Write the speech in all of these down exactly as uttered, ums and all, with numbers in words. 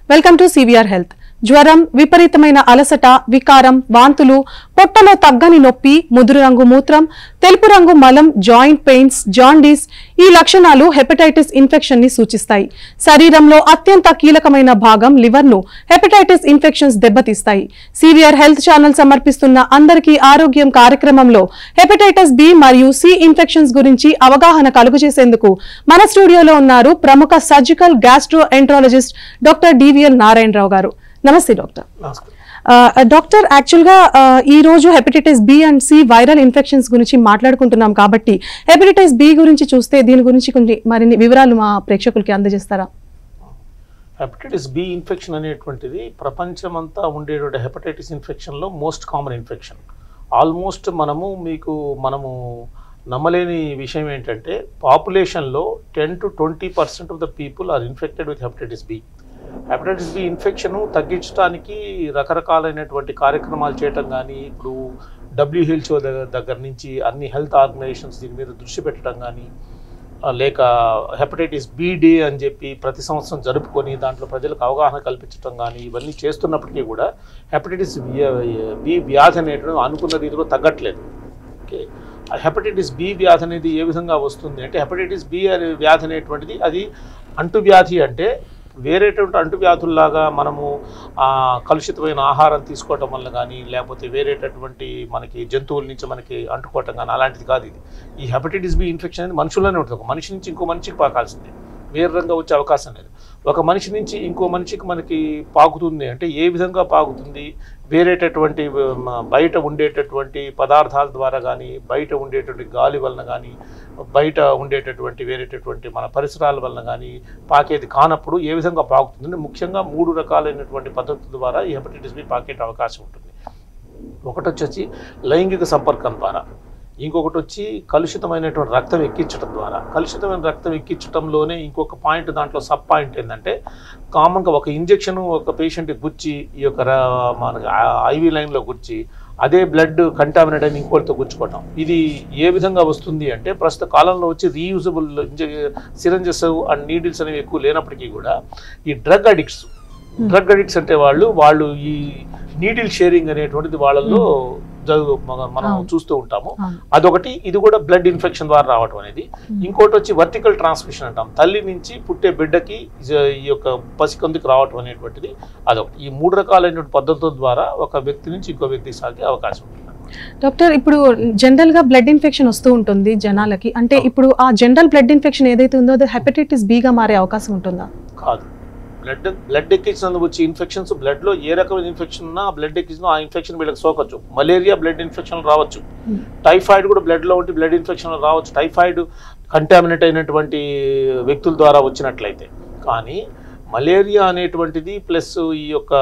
Welcome to C V R Health. జ్వరం, విపరీతమైన అలసట, వికారం, వాంతులు, పొట్టలో తగ్గని నొప్పి, ముదురు రంగు మూత్రం, తెలుపు రంగు మలం, జాయింట్ పెయిన్స్, జాండీస్ ఈ లక్షణాలు హెపటైటిస్ ఇన్ఫెక్షన్ ని సూచిస్తాయి. శరీరంలో అత్యంత కీలకమైన భాగం లివర్ ను హెపటైటిస్ ఇన్ఫెక్షన్స్ దెబ్బతీస్తాయి. C V R Health channel సమర్పిస్తున్న అందరికీ ఆరోగ్యం కార్యక్రమంలో హెపటైటిస్ బి మరియు సి ఇన్ఫెక్షన్స్ గురించి అవగాహన కలుగజేసేందుకు మన స్టూడియోలో ఉన్నారు ప్రముఖ surgical gastroenterologist doctor D V L Narayana Rao garu. నమస్తే డాక్టర్. డాక్టర్, యాక్చువల్గా ఈ రోజు hepatitis B and C viral infections గురించి మాట్లాడుకుంటున్నాం కాబట్టి హెపటైటిస్ బి గురించి చూస్తే దీని గురించి కొన్ని మరిన్ని వివరాలు మా ప్రేక్షకులకి అందజేస్తారా? హెపటైటిస్ బి ఇన్ఫెక్షన్ అనేటువంటిది ప్రపంచమంతా ఉండేటువంటి హెపటైటిస్ ఇన్ఫెక్షన్లో మోస్ట్ కామన్ ఇన్ఫెక్షన్. ఆల్మోస్ట్ మనము మీకు మనము నమ్మలేని విషయం ఏంటంటే పాపులేషన్లో ten to twenty percent of the people are infected with hepatitis B. Hepatitis B infection తగ్గించడానికి రకరకాలైనటువంటి కార్యక్రమాలు చేయటం కానీ, ఇప్పుడు డబ్ల్యూహెచ్ఓ దగ్గర దగ్గర నుంచి అన్ని హెల్త్ ఆర్గనైజేషన్స్ దీని మీద దృష్టి పెట్టడం కానీ, లేక హెపటైటిస్ బి డే అని చెప్పి ప్రతి సంవత్సరం జరుపుకొని దాంట్లో ప్రజలకు అవగాహన కల్పించడం కానీ ఇవన్నీ చేస్తున్నప్పటికీ కూడా హెపటైటిస్ బి వ్యాధి అనేటువంటి అనుకున్న రీతిలో తగ్గట్లేదు. ఓకే, హెపటైటిస్ బి వ్యాధి అనేది ఏ విధంగా వస్తుంది అంటే, హెపటైటిస్ బి వ్యాధి అనేటువంటిది అది అంటువ్యాధి. అంటే వేరేటువంటి అంటువ్యాధుల్లాగా మనము కలుషితమైన ఆహారం తీసుకోవటం వల్ల కానీ, లేకపోతే వేరేటటువంటి మనకి జంతువుల నుంచి మనకి అంటుకోవటం కానీ అలాంటిది కాదు. ఇది ఈ హెపటైటిస్ బి ఇన్ఫెక్షన్ అనేది మనుషుల్లోనే ఉంటుంది. ఒక మనిషి నుంచి ఇంకో మనిషికి పాకాల్సిందే, వేరే రంగా వచ్చే అవకాశం లేదు. ఒక మనిషి నుంచి ఇంకో మనిషికి మనకి పాకుతుంది అంటే ఏ విధంగా పాకుతుంది? వేరేటటువంటి బయట ఉండేటటువంటి పదార్థాల ద్వారా కానీ, బయట ఉండేటువంటి గాలి వలన కానీ, బయట ఉండేటటువంటి వేరేటటువంటి మన పరిసరాల వలన కానీ పాకేది కానప్పుడు ఏ విధంగా పాకుతుంది? ముఖ్యంగా మూడు రకాలైనటువంటి పద్ధతుల ద్వారా ఈ హెపటైటిస్ బి పాకే అవకాశం ఉంటుంది. ఒకటి వచ్చేసి లైంగిక సంపర్కం ద్వారా, ఇంకొకటి వచ్చి కలుషితమైనటువంటి రక్తం ఎక్కించడం ద్వారా. కలుషితమైన రక్తం ఎక్కించడంలోనే ఇంకొక పాయింట్, దాంట్లో సబ్ పాయింట్ ఏంటంటే, కామన్గా ఒక ఇంజెక్షన్ ఒక పేషెంట్కి గుచ్చి ఈ యొక్క మనకి ఐవి లైన్లో గుచ్చి అదే బ్లడ్ కంటామినేట్ అని ఇంకోటితో గుచ్చుకోవటం. ఇది ఏ విధంగా వస్తుంది అంటే, ప్రస్తుత కాలంలో వచ్చి రీయూజబుల్ సిరంజెస్ అండ్ నీడిల్స్ అనేవి ఎక్కువ లేనప్పటికీ కూడా ఈ డ్రగ్ అడిక్ట్స్ డ్రగ్ అడిక్ట్స్ అంటే వాళ్ళు వాళ్ళు ఈ నీడిల్ షేరింగ్ అనేటువంటిది వాళ్ళల్లో జరుగు మనం చూస్తూ ఉంటాము. అదొకటి. ఇది కూడా బ్లడ్ ఇన్ఫెక్షన్ ద్వారా రావటం అనేది. ఇంకోటి వచ్చి వర్టికల్ ట్రాన్స్మిషన్ అంటాం, తల్లి నుంచి పుట్టే బిడ్డకి ఈ యొక్క పసికందుకు రావటం అనేటువంటిది అదొకటి. ఈ మూడు రకాలైనటువంటి పద్ధతుల ద్వారా ఒక వ్యక్తి నుంచి ఇంకో వ్యక్తికి సాగే అవకాశం ఉంటుంది. డాక్టర్, ఇప్పుడు జనరల్ గా బ్లడ్ ఇన్ఫెక్షన్ వస్తూ ఉంటుంది జనాలకి, అంటే ఇప్పుడు ఆ జనరల్ బ్లడ్ ఇన్ఫెక్షన్ ఏదైతే ఉందో అది హెపటైటిస్ బి గా మారే అవకాశం ఉంటుందా? కాదు. బ్లడ్ బ్లడ్ ఎక్కించినందుకు వచ్చే ఇన్ఫెక్షన్స్, బ్లడ్లో ఏ రకమైన ఇన్ఫెక్షన్ ఉన్నా బ్లడ్ ఎక్కించిన ఆ ఇన్ఫెక్షన్ వీళ్ళకి సోకచ్చు. మలేరియా బ్లడ్ ఇన్ఫెక్షన్ రావచ్చు, టైఫాయిడ్ కూడా బ్లడ్లో ఉంటే బ్లడ్ ఇన్ఫెక్షన్ రావచ్చు, టైఫాయిడ్ కంటామినేట్ అయినటువంటి వ్యక్తుల ద్వారా వచ్చినట్లయితే. కానీ మలేరియా అనేటువంటిది ప్లస్ ఈ యొక్క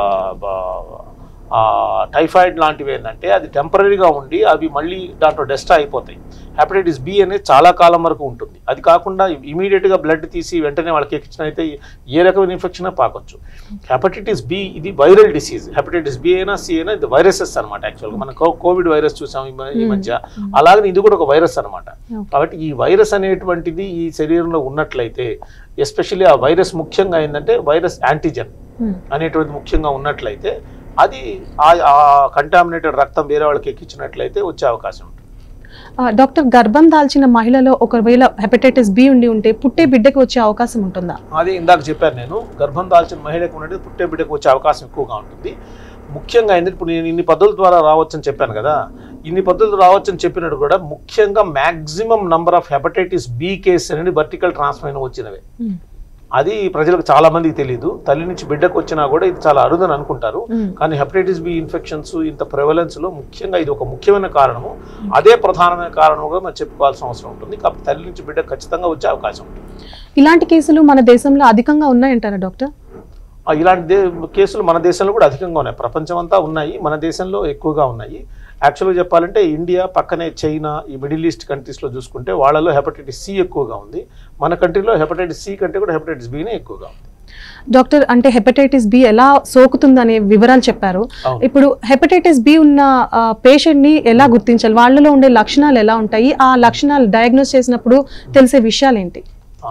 టైఫాయిడ్ లాంటివి ఏంటంటే అది టెంపరీగా ఉండి అవి మళ్ళీ దాంట్లో డెస్ట్రాయ్ అయిపోతాయి. హెపటైటిస్ బి అనేది చాలా కాలం వరకు ఉంటుంది. అది కాకుండా ఇమీడియట్గా బ్లడ్ తీసి వెంటనే వాళ్ళకి ఎక్కించినైతే ఏ రకమైన ఇన్ఫెక్షన్ పాకొచ్చు. హెపటైటిస్ బి ఇది వైరల్ డిసీజ్. హెపటైటిస్ బి అయినా సి అయినా ఇది వైరసెస్ అనమాట. యాక్చువల్గా మనం కోవిడ్ వైరస్ చూసాం ఈ మధ్య, అలాగే ఇది కూడా ఒక వైరస్ అనమాట. కాబట్టి ఈ వైరస్ అనేటువంటిది ఈ శరీరంలో ఉన్నట్లయితే, ఎస్పెషల్లీ ఆ వైరస్ ముఖ్యంగా ఏంటంటే వైరస్ యాంటీజెన్ అనేటువంటి ముఖ్యంగా ఉన్నట్లయితే అది ఆ కంటామినేటెడ్ రక్తం వేరే వాళ్ళకి ఎక్కించినట్లయితే వచ్చే అవకాశం ఉంటుంది. డాక్టర్, గర్భం దాల్చిన మహిళలో ఒకవేళ హెపటైటిస్ బి ఉండి ఉంటే పుట్టే బిడ్డకి వచ్చే అవకాశం ఉంటుందా? అదే ఇందాక చెప్పాను నేను, గర్భం దాల్చిన మహిళకు ఉన్నది పుట్టే బిడ్డకు వచ్చే అవకాశం ఎక్కువగా ఉంటుంది. ముఖ్యంగా ఏంటంటే ఇప్పుడు నేను ఇన్ని పద్ధతుల ద్వారా రావచ్చని చెప్పాను కదా, ఇన్ని పద్ధతులు రావచ్చని చెప్పినట్టు కూడా ముఖ్యంగా maximum number of hepatitis B case అనేది వర్టికల్ ట్రాన్స్మిషన్ వచ్చినవే. అది ప్రజలకు చాలా మందికి తెలియదు. తల్లి నుంచి బిడ్డకు వచ్చినా కూడా ఇది చాలా అరుదని అనుకుంటారు. కానీ హెపటైటిస్ బి ఇన్ఫెక్షన్స్ ఇంత ప్రెవలెన్స్ లో ముఖ్యంగా ఇది ఒక ముఖ్యమైన కారణము, అదే ప్రధానమైన కారణంగా మనం చెప్పుకోవాల్సిన అవసరం ఉంటుంది. కాబట్టి తల్లి నుంచి బిడ్డ ఖచ్చితంగా వచ్చే అవకాశం ఉంటుంది. ఇలాంటి కేసులు మన దేశంలో అధికంగా ఉన్నాయంటారా డాక్టర్? ఇలాంటి కేసులు మన దేశంలో కూడా అధికంగా ఉన్నాయి. ప్రపంచం అంతా ఉన్నాయి, మన దేశంలో ఎక్కువగా ఉన్నాయి. యాక్చువల్గా చెప్పాలంటే ఇండియా పక్కనే చైనా, ఈ మిడిల్ ఈస్ట్ కంట్రీస్లో చూసుకుంటే వాళ్ళలో హెపటైటిస్ సి ఎక్కువగా ఉంది. మన కంట్రీలో హెపటైటిస్ సి కంటే కూడా హెపటైటిస్ బినే ఎక్కువగా ఉంది. డాక్టర్, అంటే హెపటైటిస్ బి ఎలా సోకుతుందనే వివరాలు చెప్పారు. ఇప్పుడు హెపటైటిస్ బి ఉన్న పేషెంట్ ని ఎలా గుర్తించాలి? వాళ్ళలో ఉండే లక్షణాలు ఎలా ఉంటాయి? ఆ లక్షణాలు డయాగ్నోస్ చేసినప్పుడు తెలిసే విషయాలు ఏంటి?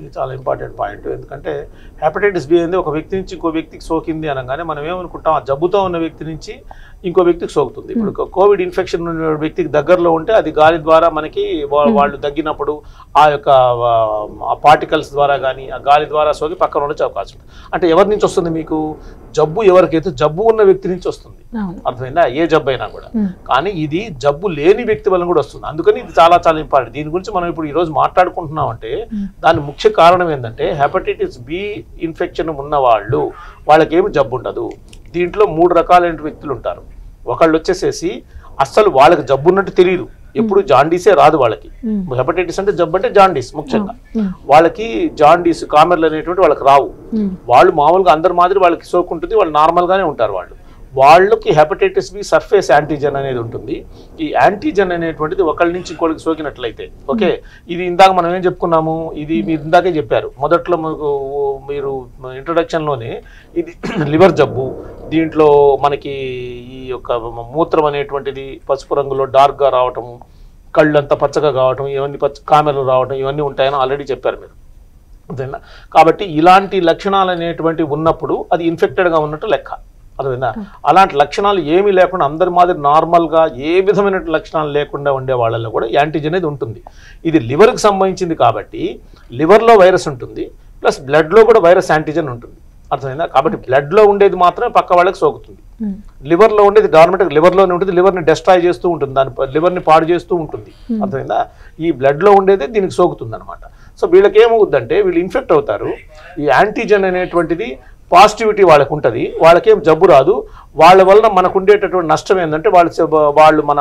ఇది చాలా ఇంపార్టెంట్ పాయింట్. ఎందుకంటే హెపటైటిస్ బి అనేది ఒక వ్యక్తి నుంచి ఇంకో వ్యక్తికి సోకింది అనగానే మనం ఏమనుకుంటాం, ఆ జబ్బుతో ఉన్న వ్యక్తి నుంచి ఇంకో వ్యక్తికి సోకుతుంది. ఇప్పుడు కోవిడ్ ఇన్ఫెక్షన్ ఉన్న వ్యక్తికి దగ్గరలో ఉంటే అది గాలి ద్వారా మనకి వాళ్ళు దగ్గినప్పుడు ఆ యొక్క పార్టికల్స్ ద్వారా కానీ ఆ గాలి ద్వారా సోకి పక్కన ఉండొచ్చే అవకాశం ఉంది. అంటే ఎవరి నుంచి వస్తుంది మీకు జబ్బు? ఎవరికైతే జబ్బు ఉన్న వ్యక్తి నుంచి వస్తుంది, అర్థమైందా? ఏ జబ్బు అయినా కూడా. కానీ ఇది జబ్బు లేని వ్యక్తి వల్ల కూడా వస్తుంది. అందుకని ఇది చాలా చాలా ఇంపార్టెంట్. దీని గురించి మనం ఇప్పుడు ఈ రోజు మాట్లాడుకుంటున్నాం అంటే దాని ముఖ్య కారణం ఏంటంటే హెపటైటిస్ బి ఇన్ఫెక్షన్ ఉన్న వాళ్ళు వాళ్ళకి ఏమి జబ్బు ఉండదు. దీంట్లో మూడు రకాలైన వ్యక్తులు ఉంటారు. ఒకళ్ళు వచ్చేసేసి అస్సలు వాళ్ళకి జబ్బు ఉన్నట్టు తెలియదు, ఎప్పుడు జాండీసే రాదు వాళ్ళకి. హెపటైటిస్ అంటే జబ్బు అంటే జాండీస్ ముఖ్యంగా. వాళ్ళకి జాండీస్ కామెర్లు అనేటువంటి వాళ్ళకి రావు. వాళ్ళు మామూలుగా అందరి మాదిరి వాళ్ళకి సోకుంటుంది, వాళ్ళు నార్మల్ గానే ఉంటారు. వాళ్ళు వాళ్ళకి హెపటైటిస్ బి సర్ఫేస్ యాంటీజెన్ అనేది ఉంటుంది. ఈ యాంటీజెన్ అనేటువంటిది ఒకళ్ళ నుంచి ఇంకోళ్ళకి సోకినట్లయితే, ఓకే, ఇది ఇందాక మనం ఏం చెప్పుకున్నాము, ఇది మీరు ఇందాకే చెప్పారు మొదట్లో మీరు ఇంట్రొడక్షన్లోనే, ఇది లివర్ జబ్బు. దీంట్లో మనకి ఈ యొక్క మూత్రం అనేటువంటిది పసుపు రంగులో డార్క్గా రావటము, కళ్ళు అంతా పచ్చగా కావటం, ఇవన్నీ పచ్చ కామెరలు రావటం, ఇవన్నీ ఉంటాయని ఆల్రెడీ చెప్పారు మీరు. అదేనా? కాబట్టి ఇలాంటి లక్షణాలు అనేటువంటివి ఉన్నప్పుడు అది ఇన్ఫెక్టెడ్గా ఉన్నట్టు లెక్క, అర్థమైందా? అలాంటి లక్షణాలు ఏమీ లేకుండా అందరి మాదిరి నార్మల్గా ఏ విధమైన లక్షణాలు లేకుండా ఉండే వాళ్ళలో కూడా యాంటీజెన్ అనేది ఉంటుంది. ఇది లివర్కి సంబంధించింది కాబట్టి లివర్లో వైరస్ ఉంటుంది, ప్లస్ బ్లడ్లో కూడా వైరస్ యాంటీజెన్ ఉంటుంది, అర్థమైందా? కాబట్టి బ్లడ్లో ఉండేది మాత్రమే పక్క వాళ్ళకి సోకుతుంది. లివర్లో ఉండేది డార్మెంట్ లివర్లోనే ఉంటుంది, లివర్ని డెస్ట్రాయ్ చేస్తూ ఉంటుంది, దాని లివర్ని పాడు చేస్తూ ఉంటుంది, అర్థమైందా? ఈ బ్లడ్లో ఉండేదే దీనికి సోకుతుంది అనమాట. సో వీళ్ళకి ఏమవుద్దంటే వీళ్ళు ఇన్ఫెక్ట్ అవుతారు. ఈ యాంటీజెన్ అనేటువంటిది పాజిటివిటీ వాళ్ళకు ఉంటుంది, వాళ్ళకేం జబ్బు రాదు. వాళ్ళ వలన మనకు ఉండేటటువంటి నష్టం ఏంటంటే వాళ్ళు వాళ్ళు మన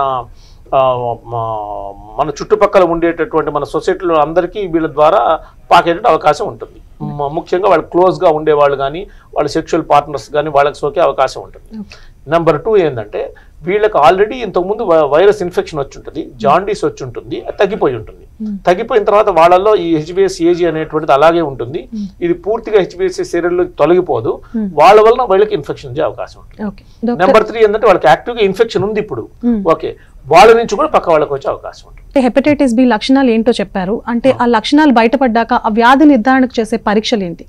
మన చుట్టుపక్కల ఉండేటటువంటి మన సొసైటీలో అందరికీ వీళ్ళ ద్వారా పాకేట అవకాశం ఉంటుంది. ముఖ్యంగా వాళ్ళు క్లోజ్గా ఉండేవాళ్ళు కానీ వాళ్ళ సెక్షువల్ పార్ట్నర్స్ కానీ వాళ్ళకి సోకే అవకాశం ఉంటుంది. నెంబర్ టూ ఏంటంటే వీళ్ళకి ఆల్రెడీ ఇంతకుముందు వైరస్ ఇన్ఫెక్షన్ వచ్చి ఉంటుంది, జాండీస్ వచ్చి ఉంటుంది, అది తగ్గిపోయి ఉంటుంది. తగ్గిపోయిన తర్వాత వాళ్ళల్లో ఈ హెచ్బిఎస్ ఏజీ అనేటువంటిది అలాగే ఉంటుంది. ఇది పూర్తిగా హెచ్బిఎస్ శరీరంలో తొలగిపోదు, వాళ్ళ వలన వాళ్ళకి ఇన్ఫెక్షన్ వచ్చే అవకాశం ఉంటుంది. నెంబర్ త్రీ ఏంటంటే వాళ్ళకి యాక్టివ్గా ఇన్ఫెక్షన్ ఉంది ఇప్పుడు, ఓకే, వాళ్ళ నుంచి కూడా పక్క వాళ్ళకి వచ్చే అవకాశం ఉంటుంది. హెపటైటిస్ బి లక్షణాలు ఏంటో చెప్పారు, అంటే ఆ లక్షణాలు బయటపడ్డాక ఆ వ్యాధి నిర్ధారణకు చేసే పరీక్షలు ఏంటి?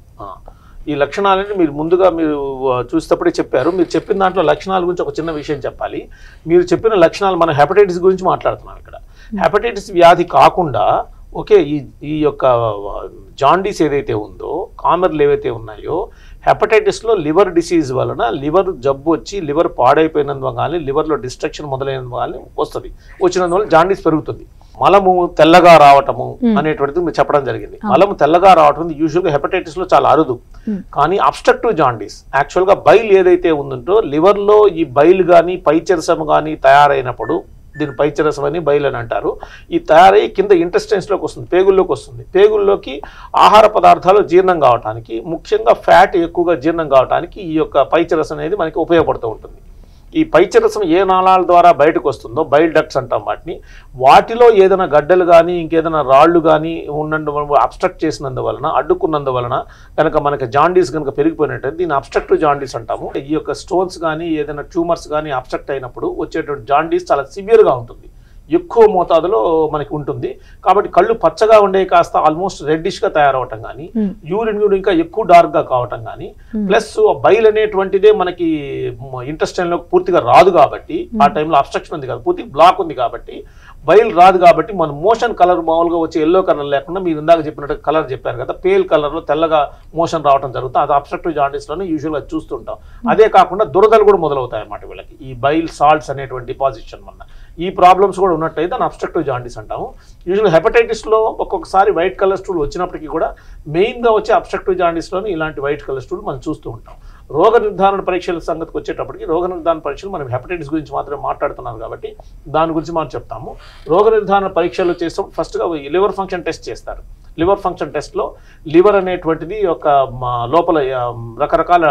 ఈ లక్షణాలని మీరు ముందుగా మీరు చూసేటప్పుడే చెప్పారు. మీరు చెప్పిన దాంట్లో లక్షణాల గురించి ఒక చిన్న విషయం చెప్పాలి. మీరు చెప్పిన లక్షణాలు మనం హెపటైటిస్ గురించి మాట్లాడుతున్నాం ఇక్కడ. హెపటైటిస్ వ్యాధి కాకుండా ఓకే ఈ ఈ యొక్క జాండీస్ ఏదైతే ఉందో, కామెర్లు ఏవైతే ఉన్నాయో, హెపటైటిస్లో లివర్ డిసీజ్ వలన లివర్ జబ్బు వచ్చి లివర్ పాడైపోయినందువల్ల కానీ లివర్లో డిస్ట్రక్షన్ మొదలైనందువల్ల కానీ వస్తుంది. వచ్చినందువల్ల జాండీస్ పెరుగుతుంది. మలము తెల్లగా రావటము అనేటువంటిది మీరు చెప్పడం జరిగింది. మలము తెల్లగా రావటం యూజువల్గా హెపటైటిస్ లో చాలా అరుదు. కానీ అబ్స్ట్రక్టివ్ జాండీస్ యాక్చువల్గా బైల్ ఏదైతే ఉందో లివర్లో ఈ బైల్ కానీ పైచరసం కానీ తయారైనప్పుడు, దీని పైచరసం అని బైల్ అని అంటారు, ఈ తయారై కింద ఇంటెస్టైన్స్లోకి వస్తుంది, పేగుల్లోకి వస్తుంది. పేగుల్లోకి ఆహార పదార్థాలు జీర్ణం కావడానికి, ముఖ్యంగా ఫ్యాట్ ఎక్కువగా జీర్ణం కావడానికి ఈ యొక్క పైచరసం అనేది మనకి ఉపయోగపడుతూ ఉంటుంది. ఈ పైచరసం ఏ నాళాల ద్వారా బయటకు వస్తుందో, బైల్ డక్ట్స్ అంటాం వాటిని, వాటిలో ఏదైనా గడ్డలు కానీ ఇంకేదైనా రాళ్ళు కానీ ఉన్నందు అబ్స్ట్రక్ట్ చేసినందువలన, అడ్డుకున్నందువలన కనుక మనకి జాండీస్ కనుక పెరిగిపోయినట్టు దీన్ని అబ్స్ట్రక్టివ్ జాండీస్ అంటాము. ఈ యొక్క స్టోన్స్ కానీ ఏదైనా ట్యూమర్స్ కానీ అబ్స్ట్రక్ట్ అయినప్పుడు వచ్చేటువంటి జాండీస్ చాలా సివియర్గా ఉంటుంది, ఎక్కువ మోతాదులో మనకి ఉంటుంది. కాబట్టి కళ్ళు పచ్చగా ఉండే కాస్త ఆల్మోస్ట్ రెడ్డిష్గా తయారవటం కానీ, యూరిన్ కూడా ఇంకా ఎక్కువ డార్క్గా కావటం కానీ, ప్లస్ బైల్ అనేటువంటిదే మనకి ఇంటెస్టైన్లో పూర్తిగా రాదు కాబట్టి, ఆ టైంలో అబ్స్ట్రక్షన్ ఉంది కదా, పూర్తి బ్లాక్ ఉంది కాబట్టి బైల్ రాదు కాబట్టి మన మోషన్ కలర్ మామూలుగా వచ్చి ఎల్లో కలర్ లేకుండా మీరు ఇందాక చెప్పినట్టు కలర్ చెప్పారు కదా, పేల్ కలర్లో తెల్లగా మోషన్ రావడం జరుగుతుంది. అది అబ్స్ట్రక్టివ్ జాండీస్లోనే యూజువల్గా చూస్తుంటాం. అదే కాకుండా దురదలు కూడా మొదలవుతాయి అన్నమాట వీళ్ళకి, ఈ బైల్ సాల్ట్స్ అనేటువంటి డిపాజిషన్ వల్ల. ఈ ప్రాబ్లమ్స్ కూడా ఉన్నట్టయితే దాన్ని అబ్స్ట్రక్టివ్ జాండీస్ అంటాము. యూజువల్గా హెపటైటిస్లో ఒక్కొక్కసారి వైట్ కలర్ స్టూల్ వచ్చినప్పటికీ కూడా మెయిన్గా వచ్చే అబ్స్ట్రక్టివ్ జాండీస్లోనే ఇలాంటి వైట్ కలర్ స్టూల్ మనం చూస్తూ ఉంటాం. రోగ నిర్ధారణ పరీక్షల సంగతికి వచ్చేటప్పటికి రోగ నిర్ధారణ పరీక్షలు మనం హెపటైటిస్ గురించి మాత్రమే మాట్లాడుతున్నాం కాబట్టి దాని గురించి మనం చెప్తాము. రోగ నిర్ధారణ పరీక్షలు చేస్తాం. ఫస్ట్గా లివర్ ఫంక్షన్ టెస్ట్ చేస్తారు. లివర్ ఫంక్షన్ టెస్ట్లో లివర్ అనేటువంటిది ఒక లోపల రకరకాల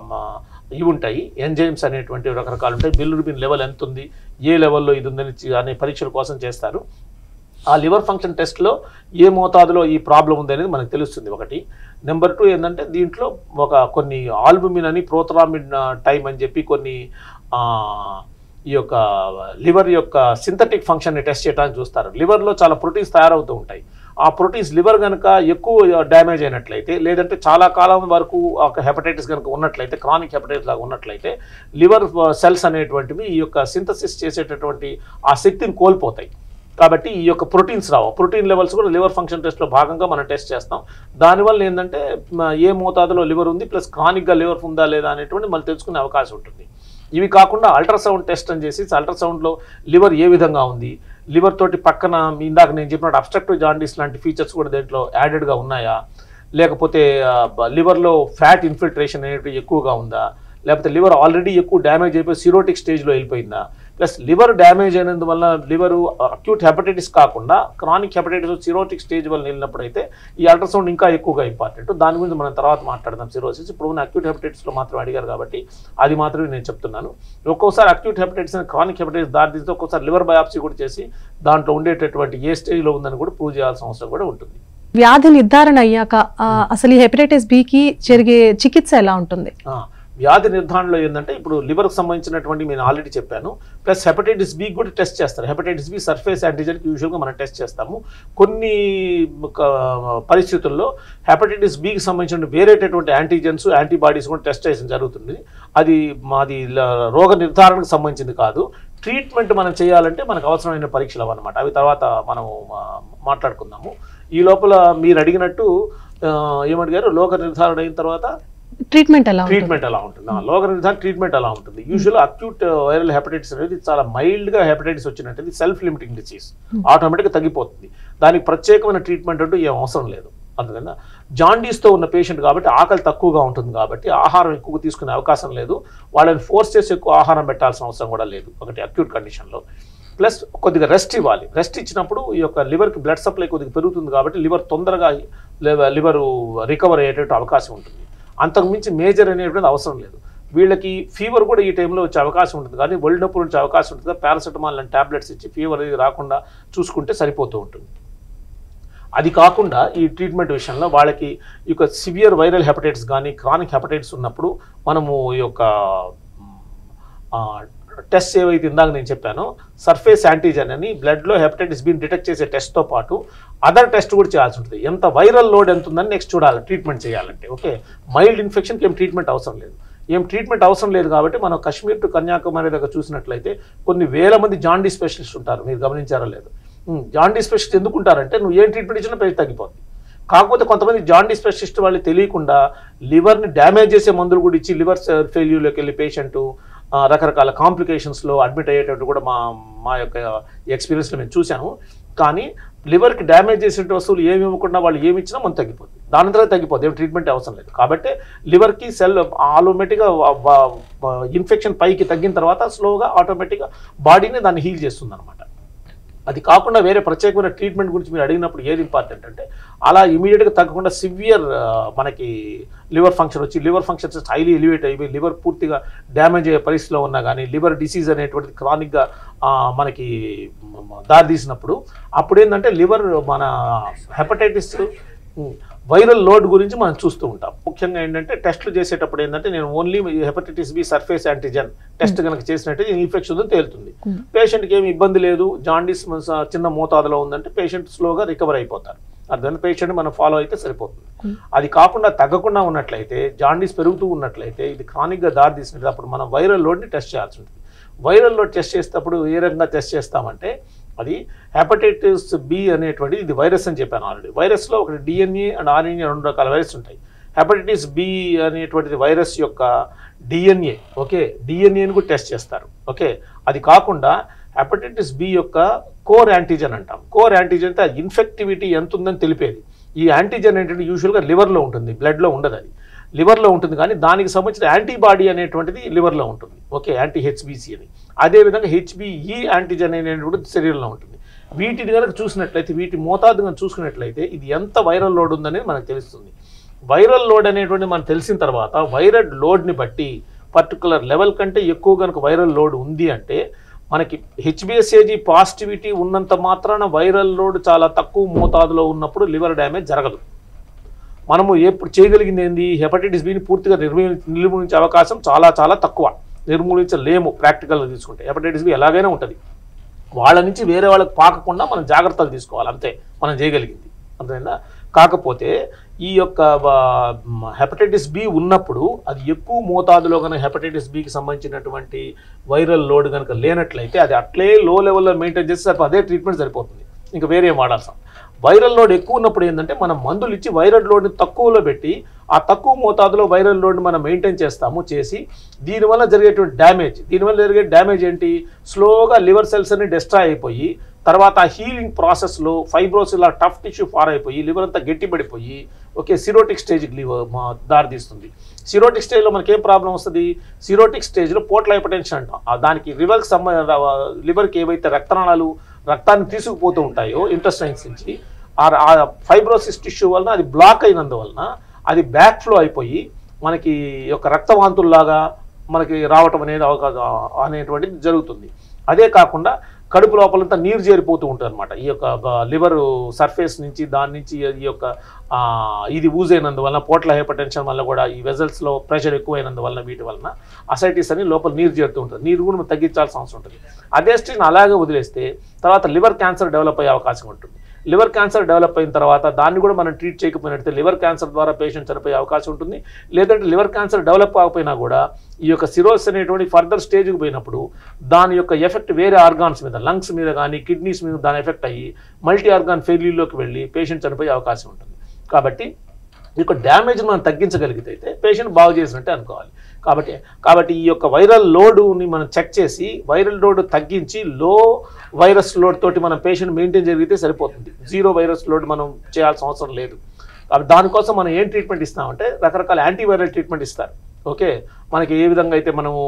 ఇవి ఉంటాయి, ఎంజైమ్స్ అనేటువంటి రకరకాలు ఉంటాయి. బిలిరుబిన్ లెవెల్ ఎంత ఉంది, ఏ లెవెల్లో ఇది ఉందని అనే పరీక్షల కోసం చేస్తారు. ఆ లివర్ ఫంక్షన్ టెస్ట్లో ఏ మోతాదులో ఈ ప్రాబ్లం ఉంది అనేది మనకు తెలుస్తుంది ఒకటి. నెంబర్ టూ ఏంటంటే దీంట్లో ఒక కొన్ని ఆల్బుమిన్ అని, ప్రోథ్రామిన్ టైం అని చెప్పి కొన్ని ఈ యొక్క లివర్ యొక్క సింథటిక్ ఫంక్షన్ని టెస్ట్ చేయడానికి చూస్తారు. లివర్లో చాలా ప్రోటీన్స్ తయారవుతూ ఉంటాయి. ఆ ప్రోటీన్స్ లివర్ కనుక ఎక్కువ డ్యామేజ్ అయినట్లయితే, లేదంటే చాలా కాలం వరకు ఒక హెపటైటిస్ కనుక ఉన్నట్లయితే, క్రానిక్ హెపటైటిస్ లాగా ఉన్నట్లయితే లివర్ సెల్స్ అనేటువంటివి ఈ యొక్క సింథసిస్ చేసేటటువంటి ఆ శక్తిని కోల్పోతాయి. కాబట్టి ఈ యొక్క ప్రోటీన్స్ రావు. ప్రోటీన్ లెవెల్స్ కూడా లివర్ ఫంక్షన్ టెస్ట్లో భాగంగా మనం టెస్ట్ చేస్తాం. దానివల్ల ఏంటంటే ఏ మోతాదులో లివర్ ఉంది ప్లస్ క్రానిక్గా లివర్ ఉందా లేదా అనేటువంటి మనం తెలుసుకునే అవకాశం ఉంటుంది. ఇవి కాకుండా అల్ట్రాసౌండ్ టెస్ట్ అని చేసి అల్ట్రాసౌండ్లో లివర్ ఏ విధంగా ఉంది, లివర్ తోటి పక్కన ఇందాక నేను చెప్పినట్టు అబ్స్ట్రక్టివ్ జాండీస్ లాంటి ఫీచర్స్ కూడా దీంట్లో యాడెడ్గా ఉన్నాయా, లేకపోతే లివర్లో ఫ్యాట్ ఇన్ఫిల్ట్రేషన్ అనేవి ఎక్కువగా ఉందా, లేకపోతే లివర్ ఆల్రెడీ ఎక్కువ డ్యామేజ్ అయిపోయి సిరోటిక్ స్టేజ్లో వెళ్ళిపోయిందా, ప్లస్ లివర్ డ్యామేజ్ అయినందువల్ల లివర్ అక్యూట్ హెపటైటిస్ కాకుండా క్రానిక్ హెపటైటిస్ సిరోటిక్ స్టేజ్ వల్ల వెళ్ళినప్పుడు అయితే ఈ అల్ట్రాసౌండ్ ఇంకా ఎక్కువగా ఇంపార్టెంట్. దాని గురించి మనం తర్వాత మాట్లాడదాం. సిరోసిస్ ఇప్పుడు ఉన్న అక్యూట్ హెపటైటిస్లో మాత్రం అడిగారు కాబట్టి అది మాత్రమే నేను చెప్తున్నాను. ఒక్కోసారి అక్యూట్ హెపటైటిస్ అని క్రానిక్ హెపటైటిస్ దారితీస్తే ఒక్కోసారి లివర్ బయాప్సీ కూడా చేసి దాంట్లో ఉండేటటువంటి ఏ స్టేజ్లో ఉందని కూడా ప్రూవ్ చేయాల్సిన అవసరం కూడా ఉంటుంది. వ్యాధి నిర్ధారణ అయ్యాక అసలు ఈ హెపటైటిస్ బికి జరిగే చికిత్స ఎలా ఉంటుంది? వ్యాధి నిర్ధారణలో ఏంటంటే ఇప్పుడు లివర్కి సంబంధించినటువంటి నేను ఆల్రెడీ చెప్పాను, ప్లస్ హెపటైటిస్ బి కూడా టెస్ట్ చేస్తారు. హెపటైటిస్ బి సర్ఫేస్ యాంటీజెన్కి యూజువల్గా మనం టెస్ట్ చేస్తాము. కొన్ని పరిస్థితుల్లో హెపటైటిస్ బికి సంబంధించిన వేరేటటువంటి యాంటీజెన్స్ యాంటీబాడీస్ కూడా టెస్ట్ చేయడం జరుగుతుంది. అది మాది రోగ నిర్ధారణకు సంబంధించింది కాదు. ట్రీట్మెంట్ మనం చేయాలంటే మనకు అవసరమైన పరీక్షలు అవన్నమాట. అవి తర్వాత మనం మాట్లాడుకుందాము. ఈ లోపల మీరు అడిగినట్టు ఏమడిగారు, రోగ నిర్ధారణ అయిన తర్వాత ట్రీట్మెంట్ ఎలా ట్రీట్మెంట్ ఎలా ఉంటుంది, రోగ నిర్ధారణ ట్రీట్మెంట్ ఎలా ఉంటుంది. యూజువల్ అక్యూట్ వైరల్ హెపటైటిస్ అనేది చాలా మైల్డ్గా హెపటైటిస్ వచ్చినట్టు సెల్ఫ్ లిమిటింగ్ డిసీజ్, ఆటోమేటిక్గా తగ్గిపోతుంది. దానికి ప్రత్యేకమైన ట్రీట్మెంట్ అంటూ ఏం అవసరం లేదు. అందుకని జాండీస్తో ఉన్న పేషెంట్ కాబట్టి ఆకలి తక్కువగా ఉంటుంది కాబట్టి ఆహారం ఎక్కువ తీసుకునే అవకాశం లేదు. వాళ్ళని ఫోర్స్ చేసి ఎక్కువ ఆహారం పెట్టాల్సిన అవసరం కూడా లేదు ఒకటి అక్యూట్ కండిషన్లో. ప్లస్ కొద్దిగా రెస్ట్ ఇవ్వాలి. రెస్ట్ ఇచ్చినప్పుడు ఈ యొక్క లివర్కి బ్లడ్ సప్లై కొద్దిగా పెరుగుతుంది కాబట్టి లివర్ తొందరగా లివర్ రికవర్ అయ్యేటట్టు అవకాశం ఉంటుంది. అంతకుమించి మేజర్ అనేటువంటిది అవసరం లేదు. వీళ్ళకి ఫీవర్ కూడా ఈ టైంలో వచ్చే అవకాశం ఉంటుంది, కానీ ఒళ్ళు నొప్పులు వచ్చే అవకాశం ఉంటుంది. పారాసెటమాల్ లాంటి ట్యాబ్లెట్స్ ఇచ్చి ఫీవర్ అనేది రాకుండా చూసుకుంటే సరిపోతూ ఉంటుంది. అది కాకుండా ఈ ట్రీట్మెంట్ విషయంలో వాళ్ళకి ఈ యొక్క సివియర్ వైరల్ హెపటైటిస్ కానీ క్రానిక్ హెపటైటిస్ ఉన్నప్పుడు మనము ఈ యొక్క టెస్ట్ ఏవైతే ఇందాక నేను చెప్పానో సర్ఫేస్ యాంటీజెన్ అని బ్లడ్లో హెపటైటిస్ బిని డిటెక్ట్ చేసే టెస్ట్తో పాటు అదర్ టెస్ట్ కూడా చేయాల్సి ఉంటుంది. ఎంత వైరల్ లోడ్ ఎంత ఉందని నెక్స్ట్ చూడాలి ట్రీట్మెంట్ చేయాలంటే. ఓకే, మైల్డ్ ఇన్ఫెక్షన్కి ఏం ట్రీట్మెంట్ అవసరం లేదు. ఏం ట్రీట్మెంట్ అవసరం లేదు కాబట్టి మనం కాశ్మీర్ టు కన్యాకుమారి దగ్గర చూసినట్లయితే కొన్ని వేల మంది జాండీ స్పెషలిస్ట్ ఉంటారు. మీరు గమనించారో లేదు? జాండీ స్పెషలిస్ట్ ఎందుకు ఉంటారంటే నువ్వు ఏం ట్రీట్మెంట్ ఇచ్చినా పేషెంట్ తగ్గిపోతుంది. కాకపోతే కొంతమంది జాండీ స్పెషలిస్ట్ వాళ్ళు తెలియకుండా లివర్ని డ్యామేజ్ చేసే మందులు కూడా ఇచ్చి లివర్ ఫెయిల్యూర్లోకి వెళ్ళి పేషెంట్ రకరకాల కాంప్లికేషన్స్లో అడ్మిట్ అయ్యేటట్టు కూడా మా మా యొక్క ఎక్స్పీరియన్స్లో మేము చూసాము. కానీ లివర్కి డ్యామేజ్ చేసే వస్తువులు ఏమి ఇవ్వకుండా వాళ్ళు ఏమి ఇచ్చినా మనం తగ్గిపోతుంది. దాని తర్వాత తగ్గిపోతుంది, ఏం ట్రీట్మెంట్ అవసరం లేదు. కాబట్టి లివర్కి సెల్ ఆటోమేటిక్గా ఇన్ఫెక్షన్ పైకి తగ్గిన తర్వాత స్లోగా ఆటోమేటిక్గా బాడీని దాన్ని హీల్ చేస్తుంది అనమాట. అది కాకుండా వేరే ప్రత్యేకమైన ట్రీట్మెంట్ గురించి మీరు అడిగినప్పుడు ఏది ఇంపార్టెంట్ అంటే అలా ఇమీడియట్గా తగ్గకుండా సివియర్ మనకి లివర్ ఫంక్షన్ వచ్చి లివర్ ఫంక్షన్స్ హైలీ ఎలివేట్ అయిపోయి లివర్ పూర్తిగా డ్యామేజ్ అయ్యే పరిస్థితిలో ఉన్నా కానీ లివర్ డిసీజ్ అనేటువంటిది క్రానిక్గా మనకి దారితీసినప్పుడు అప్పుడు ఏంటంటే లివర్ మన హెపటైటిస్ వైరల్ లోడ్ గురించి మనం చూస్తూ ఉంటాం. ముఖ్యంగా ఏంటంటే టెస్టులు చేసేటప్పుడు ఏంటంటే నేను only hepatitis B surface antigen test కనుక చేసినట్టు ఇన్ఫెక్షన్ ఉందని తేలుతుంది. పేషెంట్కి ఏమి ఇబ్బంది లేదు, జాండీస్ చిన్న మోతాదులో ఉందంటే పేషెంట్ స్లోగా రికవర్ అయిపోతారు. అర్థం పేషెంట్ మనం ఫాలో అయితే సరిపోతుంది. అది కాకుండా తగ్గకుండా ఉన్నట్లయితే జాండీస్ పెరుగుతూ ఉన్నట్లయితే ఇది క్రానిక్గా దారి తీసినట్టు అప్పుడు మనం వైరల్ లోడ్ని టెస్ట్ చేయాల్సి ఉంటుంది. వైరల్ లోడ్ టెస్ట్ చేసేటప్పుడు ఏ రకంగా టెస్ట్ చేస్తామంటే అది హెపటైటిస్ బి అనేటువంటి ఇది వైరస్ అని చెప్పాను ఆల్రెడీ. వైరస్లో ఒకటి డిఎన్ఏ అండ్ ఆర్ఎన్ఏ రెండు రకాల వైరస్ ఉంటాయి. హెపటైటిస్ బి అనేటువంటిది వైరస్ యొక్క డిఎన్ఏ, ఓకే, డిఎన్ఏని కూడా టెస్ట్ చేస్తారు. ఓకే, అది కాకుండా హెపటైటిస్ బి యొక్క కోర్ యాంటీజెన్ అంటాం. కోర్ యాంటీజెన్ అంటే ఇన్ఫెక్టివిటీ ఎంత ఉందని తెలిపేది. ఈ యాంటీజెన్ ఏంటంటే యూజువల్గా లివర్లో ఉంటుంది, బ్లడ్లో ఉండదు. అది లివర్లో ఉంటుంది కానీ దానికి సంబంధించిన యాంటీబాడీ అనేటువంటిది లివర్లో ఉంటుంది. ఓకే, యాంటీ హెచ్బిసి అని. అదేవిధంగా హెచ్బిఈ యాంటీజెన్ అనేటువంటిది శరీరంలో ఉంటుంది. వీటిని కనుక చూసినట్లయితే వీటి మోతాదు కనుక చూసుకున్నట్లయితే ఇది ఎంత వైరల్ లోడ్ ఉందనేది మనకు తెలుస్తుంది. వైరల్ లోడ్ అనేటువంటి మనకు తెలిసిన తర్వాత వైరల్ లోడ్ని బట్టి పర్టికులర్ లెవెల్ కంటే ఎక్కువ కనుక వైరల్ లోడ్ ఉంది అంటే మనకి హెచ్బిఎస్ఏజీ పాజిటివిటీ ఉన్నంత మాత్రాన వైరల్ లోడ్ చాలా తక్కువ మోతాదులో ఉన్నప్పుడు లివర్ డ్యామేజ్ జరగదు. మనము ఎప్పుడు చేయగలిగింది ఏంది, హెపటైటిస్ బిని పూర్తిగా నిర్మూలి నిర్మూలించే అవకాశం చాలా చాలా తక్కువ, నిర్మూలించలేము. ప్రాక్టికల్గా తీసుకుంటే హెపటైటిస్ బి ఎలాగైనా ఉంటుంది. వాళ్ళ నుంచి వేరే వాళ్ళకి పాకకుండా మనం జాగ్రత్తలు తీసుకోవాలి, అంతే మనం చేయగలిగింది. అర్థమైందా? కాకపోతే ఈ యొక్క హెపటైటిస్ బి ఉన్నప్పుడు అది ఎక్కువ మోతాదులో కనుక హెపటైటిస్ బికి సంబంధించినటువంటి వైరల్ లోడ్ కనుక లేనట్లయితే అది అట్లే లో లెవెల్లో మెయింటైన్ చేస్తే అదే ట్రీట్మెంట్ సరిపోతుంది, ఇంకా వేరే ఏం వాడాల్సిన. వైరల్ లోడ్ ఎక్కువ ఉన్నప్పుడు ఏంటంటే మనం మందులు ఇచ్చి వైరల్ లోడ్ని తక్కువలో పెట్టి ఆ తక్కువ మోతాదులో వైరల్ లోడ్ని మనం మెయింటైన్ చేస్తాము. చేసి దీనివల్ల జరిగేటువంటి డ్యామేజ్ దీనివల్ల జరిగే డ్యామేజ్ ఏంటి, స్లోగా లివర్ సెల్స్ అన్ని డిస్ట్రాయ్ అయిపోయి తర్వాత ఆ హీలింగ్ ప్రాసెస్లో ఫైబ్రోస్ ఇలా టఫ్ టిష్యూ ఫార్ అయిపోయి లివర్ అంతా గట్టిపడిపోయి ఓకే సిరోటిక్ స్టేజ్కి లివర్ దారితీస్తుంది. సిరోటిక్ స్టేజ్లో మనకి ఏం ప్రాబ్లం వస్తుంది, సిరోటిక్ స్టేజ్లో పోర్టల్ హైపర్టెన్షన్ అంటాం. దానికి లివర్కి సంబంధ లివర్కి ఏవైతే రక్తనాళాలు రక్తాన్ని తీసుకుపోతూ ఉంటాయో ఇంటెస్టైన్స్ నుంచి ఆ ఫైబ్రోసిస్ టిష్యూ వలన అది బ్లాక్ అయినందువలన అది బ్యాక్ ఫ్లో అయిపోయి మనకి యొక్క రక్తవాంతుల్లాగా మనకి రావటం అనేది అవకాశం అనేటువంటిది జరుగుతుంది. అదే కాకుండా కడుపు లోపలంతా నీరు చేరిపోతూ ఉంటుంది అనమాట. ఈ యొక్క లివర్ సర్ఫేస్ నుంచి దాని నుంచి ఈ యొక్క ఇది యూజ్ అయినందువలన పోర్టల్ హైపర్టెన్షన్ వల్ల కూడా ఈ వెజల్స్లో ప్రెషర్ ఎక్కువైనందువలన వీటి వలన అసైటిస్ అని లోపల నీరు చేరుతూ ఉంటుంది. నీరు కూడా మనం తగ్గించాల్సిన అవసరం ఉంటుంది. అదే స్టేజ్ని అలాగే వదిలేస్తే తర్వాత లివర్ క్యాన్సర్ డెవలప్ అయ్యే అవకాశం ఉంటుంది. లివర్ క్యాన్సర్ డెవలప్ అయిన తర్వాత దాన్ని కూడా మనం ట్రీట్ చేయకపోయినట్లయితే లివర్ క్యాన్సర్ ద్వారా పేషెంట్ చనిపోయే అవకాశం ఉంటుంది. లేదంటే లివర్ క్యాన్సర్ డెవలప్ కాకపోయినా కూడా ఈ యొక్క సిరోసిస్ అనేటువంటి ఫర్దర్ స్టేజ్కి పోయినప్పుడు దాని యొక్క ఎఫెక్ట్ వేరే ఆర్గాన్స్ మీద లంగ్స్ మీద కానీ కిడ్నీస్ మీద దాని ఎఫెక్ట్ అయ్యి మల్టీ ఆర్గాన్ ఫెయిల్యూర్లోకి వెళ్ళి పేషెంట్ చనిపోయే అవకాశం ఉంటుంది. కాబట్టి ఈ యొక్క డ్యామేజ్ మనం తగ్గించగలిగితే అయితే పేషెంట్ బాగు చేసినట్టే అనుకోవాలి. కాబట్టి కాబట్టి ఈ యొక్క వైరల్ లోడుని మనం చెక్ చేసి వైరల్ లోడ్ తగ్గించి లో వైరస్ లోడ్ తోటి మనం పేషెంట్ మెయింటైన్ జరిగితే సరిపోతుంది. జీరో వైరస్ లోడ్ మనం చేయాల్సిన అవసరం లేదు. కాబట్టి దానికోసం మనం ఏం ట్రీట్మెంట్ ఇస్తామంటే రకరకాల యాంటీవైరల్ ట్రీట్మెంట్ ఇస్తారు. ఓకే, మనకి ఏ విధంగా అయితే మనము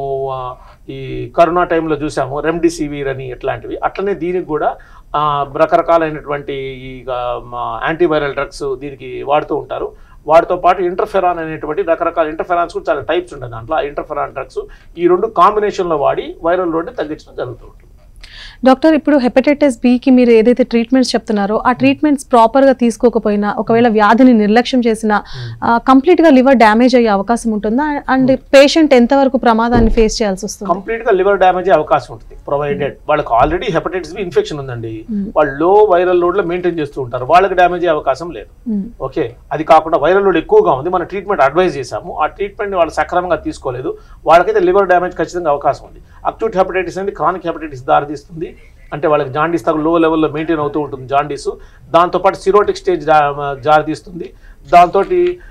ఈ కరోనా టైంలో చూసాము రెమ్డెసివిర్ అని ఇట్లాంటివి, అట్లనే దీనికి కూడా రకరకాలైనటువంటి ఈ యాంటీవైరల్ డ్రగ్స్ దీనికి వాడుతూ ఉంటారు. వాటితో పాటు ఇంటర్ఫెరాన్ అనేటువంటి రకరకాల ఇంటర్ఫెరాన్స్ కూడా చాలా టైప్స్ ఉంటాయి. దాంట్లో ఆ ఇంటర్ఫెరాన్ డ్రగ్స్ ఈ రెండు కాంబినేషన్లో వాడి వైరల్ లోడ్ని తగ్గించడం జరుగుతూ ఉంటుంది. డాక్టర్, ఇప్పుడు హెపటైటిస్ బికి మీరు ఏదైతే ట్రీట్మెంట్స్ చెప్తున్నారో ఆ ట్రీట్మెంట్స్ ప్రాపర్గా తీసుకోకపోయినా ఒకవేళ వ్యాధిని నిర్లక్ష్యం చేసినా కంప్లీట్గా లివర్ డ్యామేజ్ అయ్యే అవకాశం ఉంటుందా? అండ్ పేషెంట్ ఎంతవరకు ప్రమాదాన్ని ఫేస్ చేయాల్సి వస్తుంది? కంప్లీట్గా లివర్ డ్యామేజ్ అయ్యే అవకాశం ఉంటుంది ప్రొవైడెడ్ వాళ్ళకి ఆల్రెడీ హెపటైటిస్ బి ఇన్ఫెక్షన్ ఉందండి, వాళ్ళు లో వైరల్ లోడ్లో మెయింటైన్ చేస్తూ ఉంటారు, వాళ్ళకి డ్యామేజ్ అయ్యే అవకాశం లేదు. ఓకే, అది కాకుండా వైరల్ లోడ్ ఎక్కువగా ఉంది, మన ట్రీట్మెంట్ అడ్వైజ్ చేసాము, ఆ ట్రీట్మెంట్ వాళ్ళు సక్రమంగా తీసుకోలేదు, వాళ్ళకైతే లివర్ డ్యామేజ్ ఖచ్చితంగా అవకాశం ఉంది. అక్యూట్ హెపటైటిస్ అనేది క్రానిక్ హెపటైటిస్ దారితీస్తుంది. అంటే వాళ్ళకి జాండీస్ తగ్గ లో లెవెల్లో మెయింటైన్ అవుతూ ఉంటుంది జాండీస్. దాంతోపాటు సిరోటిక్ స్టేజ్ జారితీస్తుంది. దాంతో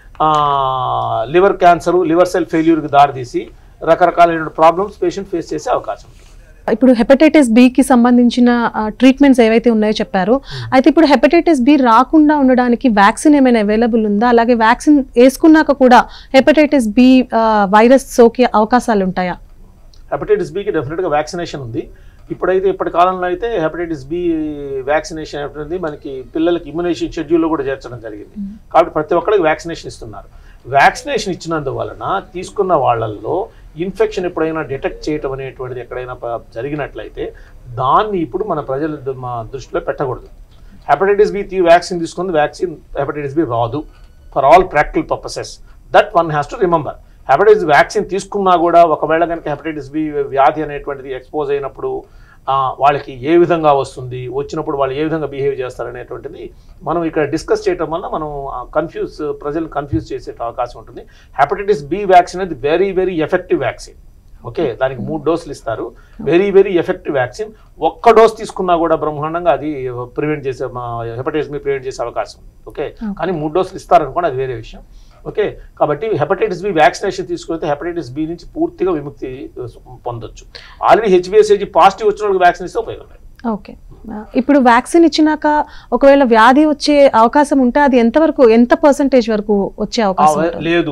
లివర్ క్యాన్సర్ లివర్ సెల్ ఫెయిల్యూర్కి దారితీసి రకరకాలైన ప్రాబ్లమ్స్ పేషెంట్ ఫేస్ చేసే అవకాశం ఉంటుంది. ఇప్పుడు హెపటైటిస్ బికి సంబంధించిన ట్రీట్మెంట్స్ ఏవైతే ఉన్నాయో చెప్పారు, అయితే ఇప్పుడు హెపటైటిస్ బి రాకుండా ఉండడానికి వ్యాక్సిన్ ఏమైనా అవైలబుల్ ఉందా? అలాగే వ్యాక్సిన్ వేసుకున్నాక కూడా హెపటైటిస్ బి వైరస్ సోకే అవకాశాలు ఉంటాయా? హెపటైటిస్ బికి డెఫినెట్గా వ్యాక్సినేషన్ ఉంది. ఇప్పుడైతే ఇప్పటి కాలంలో అయితే హెపటైటిస్ బి వ్యాక్సినేషన్ అనేది మనకి పిల్లలకి ఇమ్యునేషన్ షెడ్యూల్లో కూడా చేర్చడం జరిగింది. కాబట్టి ప్రతి ఒక్కరికి వ్యాక్సినేషన్ ఇస్తున్నారు. వ్యాక్సినేషన్ ఇచ్చినందువలన తీసుకున్న వాళ్ళల్లో ఇన్ఫెక్షన్ ఎప్పుడైనా డిటెక్ట్ చేయటం అనేటువంటిది ఎక్కడైనా జరిగినట్లయితే దాన్ని ఇప్పుడు మన ప్రజలు మా దృష్టిలో పెట్టకూడదు. హెపటైటిస్ బి వ్యాక్సిన్ తీసుకుంది, వ్యాక్సిన్ హెపటైటిస్ బి రాదు for all practical purposes. That one has to remember. Hepatitis vaccine తీసుకున్నా కూడా ఒకవేళ కనుక హెపటైటిస్ బి వ్యాధి అనేటువంటిది ఎక్స్పోజ్ అయినప్పుడు వాళ్ళకి ఏ విధంగా వస్తుంది, వచ్చినప్పుడు వాళ్ళు ఏ విధంగా బిహేవ్ చేస్తారనేటువంటిది మనం ఇక్కడ డిస్కస్ చేయడం వల్ల మనం కన్ఫ్యూజ్ ప్రజలు కన్ఫ్యూజ్ చేసే అవకాశం ఉంటుంది. హెపటైటిస్ బి వ్యాక్సిన్ అనేది very very effective vaccine. Okay, దానికి మూడు డోసులు ఇస్తారు. Very very effective vaccine. ఒక్క డోస్ తీసుకున్నా కూడా బ్రహ్మాండంగా అది ప్రివెంట్ చేసే హెపటైటిస్ బి ప్రివెంట్ చేసే అవకాశం ఉంది. ఓకే, కానీ మూడు డోసులు ఇస్తారనుకోండి, అది వేరే విషయం. ఓకే, కాబట్టి హెపటైటిస్ బి వ్యాక్సినేషన్ తీసుకుంటే హెపటైటిస్ బి నుంచి పూర్తిగా విముక్తి పొందొచ్చు. ఆల్రెడీ హెచ్బిఎస్ఏజీ పాజిటివ్ వచ్చిన వాళ్ళకి వ్యాక్సిన్ ఇస్తే ఉపయోగం లేదు. ఓకే, ఇప్పుడు వ్యాక్సిన్ ఇచ్చినాక ఒకవేళ వ్యాధి వచ్చే అవకాశం ఉంటే అది ఎంతవరకు ఎంత పర్సెంటేజ్ వరకు వచ్చే అవకాశం లేదు?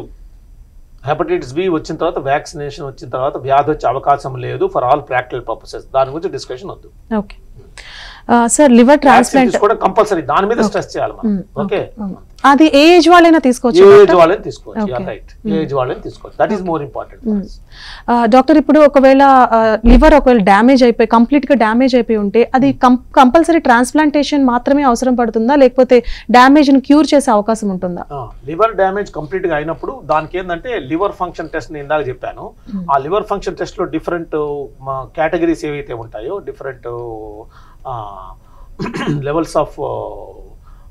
హెపటైటిస్ బి వచ్చిన తర్వాత వ్యాక్సినేషన్ వచ్చిన తర్వాత వ్యాధి వచ్చే అవకాశం లేదు ఫర్ ఆల్ ప్రాక్టికల్ పర్పసెస్. దాని గురించి డిస్కషన్ వద్దు. ఓకే సార్, లివర్ ట్రాన్స్ప్లాంట్ కూడా కంపల్సరీ దాని మీద స్ట్రెస్ చేయాలి మనం. ఓకే, అది ఏ ఏజ్ వాళ్ళైనా తీసుకోవచ్చు? ఏ ఏజ్ వాళ్ళని తీసుకోవచ్చు. రైట్, ఏ ఏజ్ వాళ్ళని తీసుకోవచ్చు. That is more important. Doctor, ఇప్పుడు ఒకవేళ లివర్ ఒకవేళ డ్యామేజ్ అయిపోయి కంప్లీట్ గా డ్యామేజ్ అయిపోయి ఉంటే అది కంపల్సరీ ట్రాన్స్ప్లాంటేషన్ మాత్రమే అవసరం పడుతుందా, లేకపోతే డ్యామేజ్ ని క్యూర్ చేసే అవకాశం ఉంటుందా? లివర్ డ్యామేజ్ కంప్లీట్ గా అయినప్పుడు దానికి ఏంటంటే లివర్ ఫంక్షన్ టెస్ట్ నేను ఇందాక చెప్పాను. ఆ లివర్ ఫంక్షన్ టెస్ట్ లో డిఫరెంట్ కేటగిరీస్ ఏవైతే ఉంటాయో, different levels of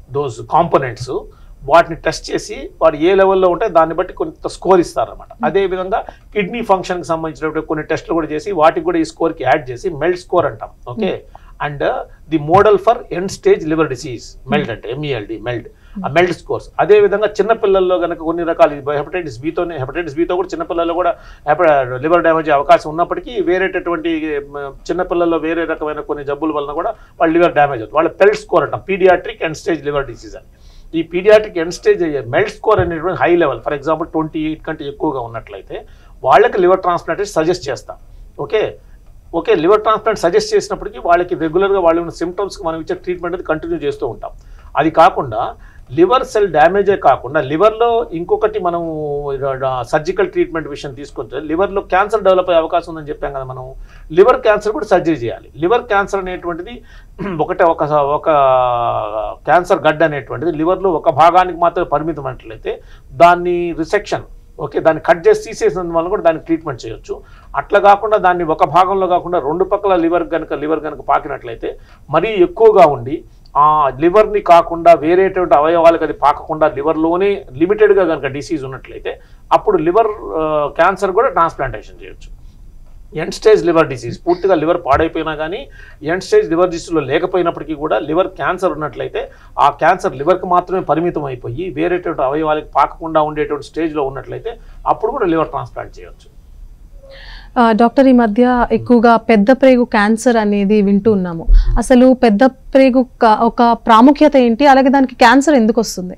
those components, వాటిని టెస్ట్ చేసి వాడు ఏ లెవెల్లో ఉంటే దాన్ని బట్టి కొంత స్కోర్ ఇస్తారనమాట. అదేవిధంగా కిడ్నీ ఫంక్షన్కి సంబంధించినటువంటి కొన్ని టెస్టులు కూడా చేసి వాటికి కూడా ఈ స్కోర్కి యాడ్ చేసి మెల్ట్ స్కోర్ అంటాం. Okay, and the model for end stage liver disease MELD అంటే ఎంఈఎల్డి మెల్ట్ ఆ మెల్ట్ స్కోర్స్. అదేవిధంగా చిన్నపిల్లల్లో కనుక కొన్ని రకాలు హెపటైటిస్ బితోనే హెపటైటిస్ బితో కూడా చిన్నపిల్లల్లో కూడా లివర్ డ్యామేజ్ అవకాశం ఉన్నప్పటికీ వేరేటటువంటి చిన్నపిల్లల్లో వేరే రకమైన కొన్ని జబ్బుల వలన కూడా వాళ్ళ లివర్ డ్యామేజ్ అవుతుంది. వాళ్ళ పెల్ట్ స్కోర్ అంటాం, pediatric end stage liver disease అని. ఈ పీడియాట్రిక్ ఎండ్ స్టేజ్ అయ్యే మెల్ట్ స్కోర్ అనేటువంటి high level, for example twenty eight కంటే ఎక్కువగా ఉన్నట్లయితే వాళ్ళకి లివర్ ట్రాన్స్ప్లాంటేషన్ సజెస్ట్ చేస్తాం. Okay okay liver transplant suggest చేసినప్పటికీ వాళ్ళకి రెగ్యులర్గా వాళ్ళు ఉన్న సిమ్టమ్స్కి మనం ఇచ్చే ట్రీట్మెంట్ అనేది కంటిన్యూ చేస్తూ ఉంటాం. అది కాకుండా లివర్ సెల్ డ్యామేజే కాకుండా లివర్లో ఇంకొకటి మనం సర్జికల్ ట్రీట్మెంట్ విషయం తీసుకుంటే లివర్లో క్యాన్సర్ డెవలప్ అయ్యే అవకాశం ఉందని చెప్పాం కదా మనం. లివర్ క్యాన్సర్ కూడా సర్జరీ చేయాలి. లివర్ క్యాన్సర్ అనేటువంటిది ఒకటే ఒక ఒక క్యాన్సర్ గడ్డ అనేటువంటిది లివర్లో ఒక భాగానికి మాత్రమే పరిమితం అయినట్లయితే దాన్ని రిసెక్షన్, ఓకే, దాన్ని కట్ చేసి తీసేసినందు వల్ల కూడా దానికి ట్రీట్మెంట్ చేయొచ్చు. అట్లా కాకుండా దాన్ని ఒక భాగంలో కాకుండా రెండు పక్కల లివర్ కనుక లివర్ కనుక పాకినట్లయితే మరీ ఎక్కువగా ఉండి ఆ లివర్ని కాకుండా వేరేటువంటి అవయవాలకు అది పాకకుండా లివర్లోనే లిమిటెడ్గా కనుక డిసీజ్ ఉన్నట్లయితే అప్పుడు లివర్ క్యాన్సర్ కూడా ట్రాన్స్ప్లాంటేషన్ చేయొచ్చు. ఎండ్ స్టేజ్ లివర్ డిసీజ్ పూర్తిగా లివర్ పాడైపోయినా కానీ ఎండ్ స్టేజ్ లివర్ డిసీజ్లో లేకపోయినప్పటికీ కూడా లివర్ క్యాన్సర్ ఉన్నట్లయితే ఆ క్యాన్సర్ లివర్కి మాత్రమే పరిమితం అయిపోయి వేరేటువంటి అవయవాలకు పాకకుండా ఉండేటువంటి స్టేజ్లో ఉన్నట్లయితే అప్పుడు కూడా లివర్ ట్రాన్స్ప్లాంట్ చేయొచ్చు. డాక్టర్, ఈ మధ్య ఎక్కువగా పెద్ద ప్రేగు క్యాన్సర్ అనేది వింటూ ఉన్నాము. అసలు పెద్ద ప్రేగు ఒక ప్రాముఖ్యత ఏంటి, అలాగే దానికి క్యాన్సర్ ఎందుకు వస్తుంది?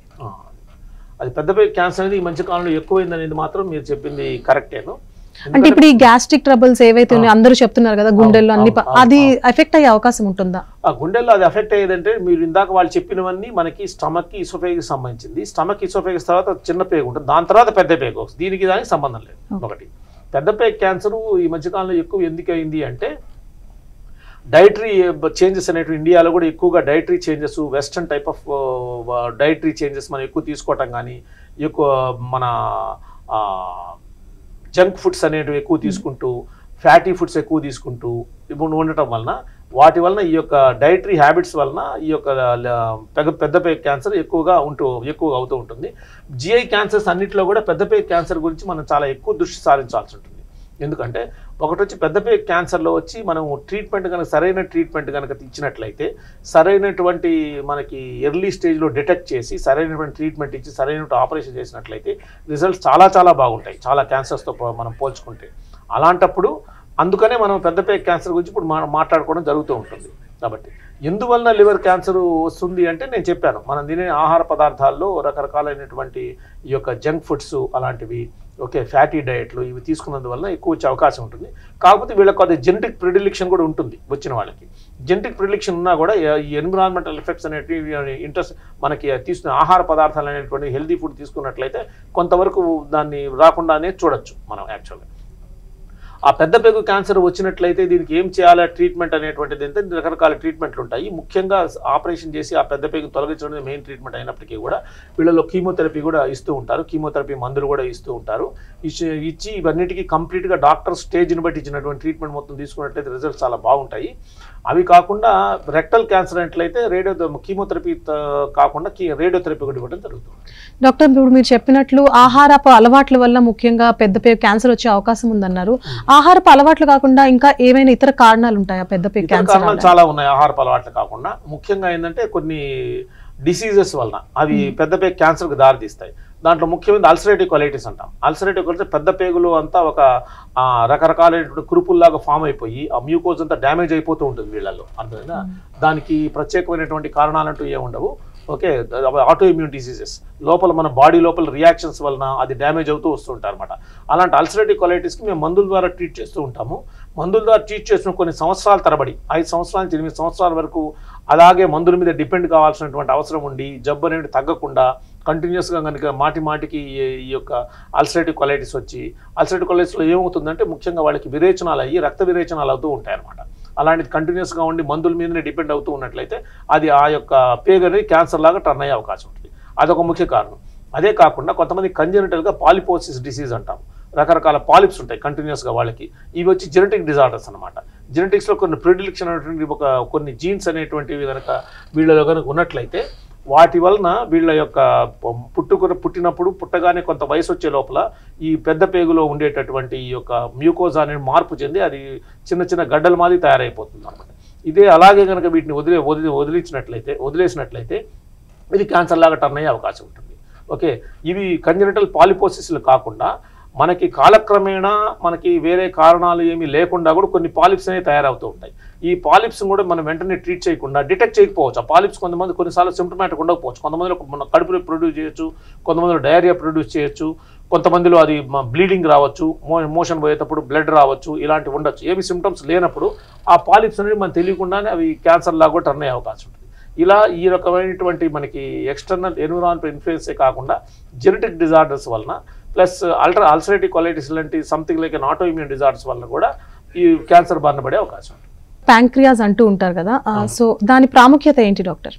అది పెద్ద ప్రేగు క్యాన్సర్ అనేది ఈ మధ్య కాలంలో ఎక్కువైంది అనేది మాత్రం మీరు చెప్పింది కరెక్టేను. అంటే ఇప్పుడు ఈ గ్యాస్ట్రిక్ ట్రబుల్స్ ఏవైతే ఉన్నాయో అందరూ చెప్తున్నారు కదా గుండెల్లో అన్ని, అది ఎఫెక్ట్ అయ్యే అవకాశం ఉంటుందా? ఆ గుండెల్లో అది ఎఫెక్ట్ అయ్యేదంటే మీరు ఇందాక వాళ్ళు చెప్పినవన్నీ మనకి స్టమక్ కి ఇసోఫేగస్ సంబంధించింది. స్టమక్ ఇసోఫేగస్ తర్వాత చిన్న పేగు ఉంటుంది, దాని తర్వాత పెద్ద పేగు వస్తుంది. దీనికి దానికి సంబంధం లేదు. ఒకటి పెద్ద పేగు క్యాన్సర్ ఈ మధ్యకాలంలో ఎక్కువ ఎందుకు అయింది అంటే డైటరీ చేంజెస్ అనేవి ఇండియాలో కూడా ఎక్కువగా dietary changes, western type of dietary changes మనం ఎక్కువ తీసుకోవటం కానీ ఎక్కువ మన జంక్ ఫుడ్స్ అనేటివి ఎక్కువ తీసుకుంటూ ఫ్యాటీ ఫుడ్స్ ఎక్కువ తీసుకుంటూ ఇప్పుడు ఉండటం వలన వాటి వలన ఈ యొక్క డైటరీ హ్యాబిట్స్ వలన ఈ యొక్క పెద్ద పెద్ద పేగు క్యాన్సర్ ఎక్కువగా ఉంటూ ఎక్కువగా అవుతూ ఉంటుంది. జిఐ క్యాన్సర్స్ అన్నింటిలో కూడా పెద్ద పేగు క్యాన్సర్ గురించి మనం చాలా ఎక్కువ దృష్టి సారించాల్సి ఉంటుంది. ఎందుకంటే ఒకటి వచ్చి పెద్ద పేగు క్యాన్సర్లో వచ్చి మనం ట్రీట్మెంట్ కనుక సరైన ట్రీట్మెంట్ కనుక ఇచ్చినట్లయితే సరైనటువంటి మనకి ఎర్లీ స్టేజ్లో డిటెక్ట్ చేసి సరైనటువంటి ట్రీట్మెంట్ ఇచ్చి సరైనటువంటి ఆపరేషన్ చేసినట్లయితే రిజల్ట్స్ చాలా చాలా బాగుంటాయి చాలా క్యాన్సర్స్తో మనం పోల్చుకుంటే. అలాంటప్పుడు అందుకనే మనం పెద్ద పేగు క్యాన్సర్ గురించి ఇప్పుడు మాట్లాడుకోవడం జరుగుతూ ఉంటుంది. కాబట్టి ఎందువలన లివర్ క్యాన్సర్ వస్తుంది అంటే నేను చెప్పాను, మనం తినే ఆహార పదార్థాల్లో రకరకాలైనటువంటి ఈ యొక్క జంక్ ఫుడ్స్ అలాంటివి, ఓకే, ఫ్యాటీ డయట్లు ఇవి తీసుకున్నందువల్ల ఎక్కువ వచ్చే అవకాశం ఉంటుంది. కాకపోతే వీళ్ళకి అది జెనెటిక్ ప్రిడిలిక్షన్ కూడా ఉంటుంది. వచ్చిన వాళ్ళకి జెనెటిక్ ప్రిడిలిక్షన్ ఉన్నా కూడా ఈ ఎన్విరాన్మెంటల్ ఎఫెక్ట్స్ అనేటివి ఇంట్రెస్ట్ మనకి తీసుకునే ఆహార పదార్థాలు అనేటువంటి హెల్దీ ఫుడ్ తీసుకున్నట్లయితే కొంతవరకు దాన్ని రాకుండానే చూడొచ్చు మనం. యాక్చువల్గా ఆ పెద్ద పేగు క్యాన్సర్ వచ్చినట్లయితే దీనికి ఏం చేయాలి ట్రీట్మెంట్ అనేటువంటిది అంటే రకరకాల ట్రీట్మెంట్లు ఉంటాయి. ముఖ్యంగా ఆపరేషన్ చేసి ఆ పెద్ద పేగు తొలగించడం మెయిన్ ట్రీట్మెంట్ అయినప్పటికీ కూడా వీళ్ళలో కీమోథెరపీ కూడా ఇస్తూ ఉంటారు, కీమోథెరపీ మందులు కూడా ఇస్తూ ఉంటారు. ఇచ్చి ఇచ్చి ఇవన్నిటికీ కంప్లీట్గా డాక్టర్ స్టేజ్ని బట్టి ఇచ్చినటువంటి ట్రీట్మెంట్ మొత్తం తీసుకున్నట్లయితే రిజల్ట్స్ చాలా బాగుంటాయి. అవి కాకుండా రెక్టల్ క్యాన్సర్ అట్లయితే రేడియో కీమోథెరపీ కాకుండా రేడియోథెరపీ కూడా ఇవ్వడం జరుగుతుంది. డాక్టర్, ఇప్పుడు మీరు చెప్పినట్లు ఆహారపు అలవాట్ల వల్ల ముఖ్యంగా పెద్ద పేగు క్యాన్సర్ వచ్చే అవకాశం ఉందన్నారు. ఆహారపు అలవాట్లు కాకుండా ఇంకా ఏమైనా ఇతర కారణాలు ఉంటాయా పెద్ద పేగు క్యాన్సర్? చాలా ఉన్నాయి ఆహారపు అలవాట్లు కాకుండా. ముఖ్యంగా ఏంటంటే కొన్ని డిసీజెస్ వలన అవి పెద్ద పేగు క్యాన్సర్కి దారితీస్తాయి. దాంట్లో ముఖ్యమైన అల్సరేటివ్ కొలైటిస్ అంటాం. అల్సరేటివ్ కొలైటిస్ పెద్ద పేగులు అంతా ఒక రకరకాలైనటువంటి కురుపుల్లాగా ఫామ్ అయిపోయి ఆ మ్యూకోజ్ అంతా డ్యామేజ్ అయిపోతూ ఉంటుంది వీళ్ళల్లో. అర్థమైందా? దానికి ప్రత్యేకమైనటువంటి కారణాలంటూ ఏ ఉండవు. ఓకే, ఆటో ఇమ్యూన్ డిసీజెస్ లోపల మన బాడీ లోపల రియాక్షన్స్ వలన అది డ్యామేజ్ అవుతూ వస్తుంటారు అనమాట. అలాంటి అల్సరేటివ్ కొలైటిస్కి మేము మందుల ద్వారా ట్రీట్ చేస్తూ ఉంటాము. మందుల ద్వారా ట్రీట్ చేసిన కొన్ని సంవత్సరాల తరబడి ఐదు సంవత్సరాల నుంచి ఎనిమిది సంవత్సరాల వరకు అలాగే మందుల మీద డిపెండ్ కావాల్సినటువంటి అవసరం ఉండి జబ్బు అనేది తగ్గకుండా కంటిన్యూస్గా కనుక మాటి మాటికి ఈ యొక్క అల్సరేటివ్ కొలైటిస్ వచ్చి అల్సరేటివ్ కొలైటిస్లో ఏమవుతుందంటే ముఖ్యంగా వాళ్ళకి విరేచనాలు అయ్యి రక్త విరేచనాలు అవుతూ ఉంటాయి అనమాట. అలాంటిది కంటిన్యూస్గా ఉండి మందుల మీదనే డిపెండ్ అవుతూ ఉన్నట్లయితే అది ఆ యొక్క పేగు అనేది క్యాన్సర్ లాగా టర్న్ అయ్యే అవకాశం ఉంటుంది. అదొక ముఖ్య కారణం. అదే కాకుండా కొంతమంది కంజెనిటల్గా పాలిపోసిస్ డిసీజ్ అంటాం. రకరకాల పాలిప్స్ ఉంటాయి కంటిన్యూస్గా వాళ్ళకి. ఇవి వచ్చి జెనెటిక్ డిజార్డర్స్ అనమాట. జెనెటిక్స్లో కొన్ని ప్రిడిలిక్షన్ అనేటువంటి ఒక కొన్ని జీన్స్ అనేటువంటివి కనుక వీళ్ళలో కనుక ఉన్నట్లయితే వాటి వలన వీళ్ళ యొక్క పుట్టుకు పుట్టినప్పుడు పుట్టగానే కొంత వయసు వచ్చే లోపల ఈ పెద్ద పేగులో ఉండేటటువంటి ఈ యొక్క మ్యూకోజా అనేది మార్పు చెంది అది చిన్న చిన్న గడ్డల మాది తయారైపోతుంది అన్నమాట. ఇదే అలాగే కనుక వీటిని వదిలే వదిలి వదిలించినట్లయితే వదిలేసినట్లయితే ఇది క్యాన్సర్ లాగా టర్న్ అయ్యే అవకాశం ఉంటుంది. ఓకే, ఇవి కంజనిటల్ పాలిపోసిస్లు కాకుండా మనకి కాలక్రమేణా మనకి వేరే కారణాలు ఏమీ లేకుండా కూడా కొన్ని పాలిప్స్ అనేవి తయారవుతూ ఉంటాయి. ఈ పాలిప్స్ కూడా మనం వెంటనే ట్రీట్ చేయకుండా డిటెక్ట్ చేయకపోవచ్చు. ఆ పాలిప్స్ కొంతమంది కొన్నిసార్లు సిమ్టమాటిక్ ఉండకపోవచ్చు. కొంతమందిలో మన కడుపులో ప్రొడ్యూస్ చేయొచ్చు, కొంతమందిలో డయేరియా ప్రొడ్యూస్ చేయొచ్చు, కొంతమందిలో అది బ్లీడింగ్ రావచ్చు, మో మోషన్ పోయేటప్పుడు బ్లడ్ రావచ్చు, ఇలాంటివి ఉండొచ్చు. ఏమి సిమ్టమ్స్ లేనప్పుడు ఆ పాలిప్స్ అనేవి మనకు తెలియకుండానే అవి క్యాన్సర్ లాగా కూడా టర్న్ అయ్యే అవకాశం ఉంటుంది. ఇలా ఈ రకమైనటువంటి మనకి ఎక్స్టర్నల్ ఎన్విరాన్మెంట్ ఇన్ఫ్లుయెన్సే కాకుండా జెనెటిక్ డిజార్డర్స్ వలన ప్లస్ అల్ట్రా అల్సరేటివ్ కొలైటిస్ లాంటి something like an autoimmune disorders వల్ల కూడా ఈ క్యాన్సర్ బారిన పడే అవకాశం ఉంది. ప్యాంక్రియాస్ అంటూ ఉంటారు కదా, సో దాని ప్రాముఖ్యత ఏంటి డాక్టర్?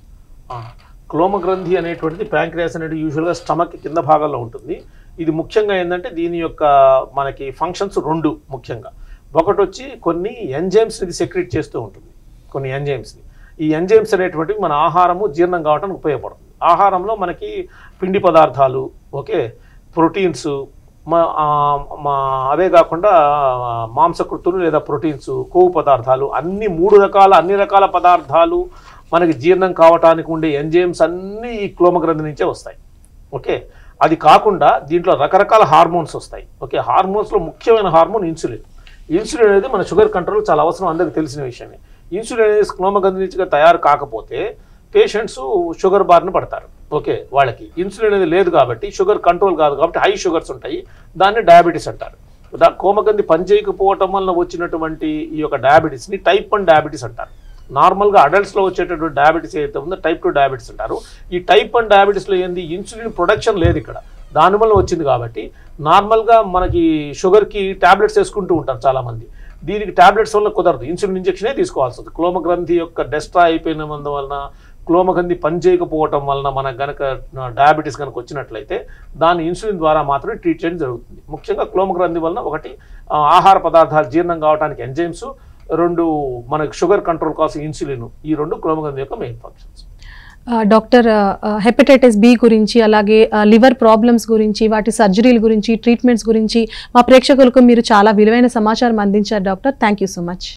క్లోమగ్రంథి అనేటువంటిది ప్యాంక్రియాస్ అనేది యూజువల్గా స్టమక్ కింద భాగంలో ఉంటుంది. ఇది ముఖ్యంగా ఏంటంటే దీని యొక్క మనకి ఫంక్షన్స్ రెండు ముఖ్యంగా. ఒకటి వచ్చి కొన్ని ఎంజైమ్స్ ఇది సెక్రెట్ చేస్తూ ఉంటుంది, కొన్ని ఎంజైమ్స్ని. ఈ ఎంజైమ్స్ అనేటువంటివి మన ఆహారము జీర్ణం కావడానికి ఉపయోగపడుతుంది. ఆహారంలో మనకి పిండి పదార్థాలు, ఓకే, ప్రోటీన్స్, మా మా అవే కాకుండా మాంసకృతులు లేదా ప్రోటీన్స్, కొవ్వు పదార్థాలు, అన్ని మూడు రకాల అన్ని రకాల పదార్థాలు మనకి జీర్ణం కావడానికి ఉండే ఎంజైమ్స్ అన్నీ ఈ క్లోమగ్రంథి నుంచే వస్తాయి. ఓకే, అది కాకుండా దీంట్లో రకరకాల హార్మోన్స్ వస్తాయి. ఓకే, హార్మోన్స్లో ముఖ్యమైన హార్మోన్ ఇన్సులిన్. ఇన్సులిన్ అనేది మన షుగర్ కంట్రోల్ చాలా అవసరం, అందరికీ తెలిసిన విషయమే. ఇన్సులిన్ అనేది క్లోమగ్రంథి నుంచి తయారు కాకపోతే పేషెంట్స్ షుగర్ బారిన పడతారు. ఓకే, వాళ్ళకి ఇన్సులిన్ అనేది లేదు కాబట్టి షుగర్ కంట్రోల్ కాదు కాబట్టి హై షుగర్స్ ఉంటాయి, దాన్ని డయాబెటీస్ అంటారు. దా క్లోమగ్రంథి పనిచేయకపోవటం వల్ల వచ్చినటువంటి ఈ యొక్క డయాబెటీస్ని టైప్ వన్ డయాబెటీస్ అంటారు. నార్మల్గా అడల్ట్స్లో వచ్చేటటువంటి డయాబెటీస్ ఏదైతే ఉందో టైప్ టూ డయాబెటీస్ అంటారు. ఈ టైప్ వన్ డయాబెటీస్లో ఏంది, ఇన్సులిన్ ప్రొడక్షన్ లేదు ఇక్కడ, దానివల్ల వచ్చింది కాబట్టి నార్మల్గా మనకి షుగర్కి ట్యాబ్లెట్స్ వేసుకుంటూ ఉంటారు చాలామంది. దీనికి ట్యాబ్లెట్స్ వల్ల కుదరదు, ఇన్సులిన్ ఇంజెక్షనే తీసుకోవాల్సి వస్తుంది. క్లోమగ్రంథి యొక్క డెస్ట్రాయ్ అయిపోయినందువలన, క్లోమగ్రంథి పనిచేయకపోవటం వలన మనకు కనుక డయాబెటీస్ కనుక వచ్చినట్లయితే దాన్ని ఇన్సులిన్ ద్వారా మాత్రమే ట్రీట్ చేయడం జరుగుతుంది. ముఖ్యంగా క్లోమగ్రంథి వలన ఒకటి ఆహార పదార్థాలు జీర్ణం కావడానికి ఎంజైమ్స్, రెండు మనకు షుగర్ కంట్రోల్ కోసం ఇన్సులిన్, ఈ రెండు క్లోమగ్రంథి యొక్క main functions. Doctor, hepatitis B గురించి అలాగే లివర్ ప్రాబ్లమ్స్ గురించి, వాటి సర్జరీల గురించి, ట్రీట్మెంట్స్ గురించి మా ప్రేక్షకులకు మీరు చాలా విలువైన సమాచారం అందించారు doctor. Thank you so much.